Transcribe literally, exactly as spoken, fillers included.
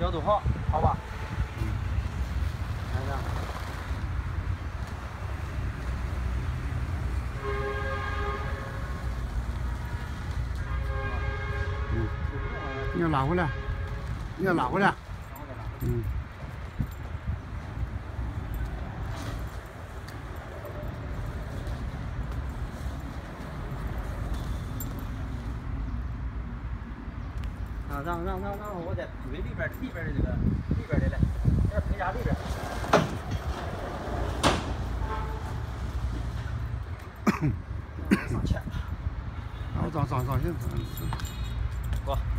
角度好，好吧？ 嗯。 看这样。 嗯。你要拉回来，你要拉回来。嗯。 啊，让让让让我再推里边里边的这个里边的来，这推下里边。上去。 啊，上上上行，嗯。 过。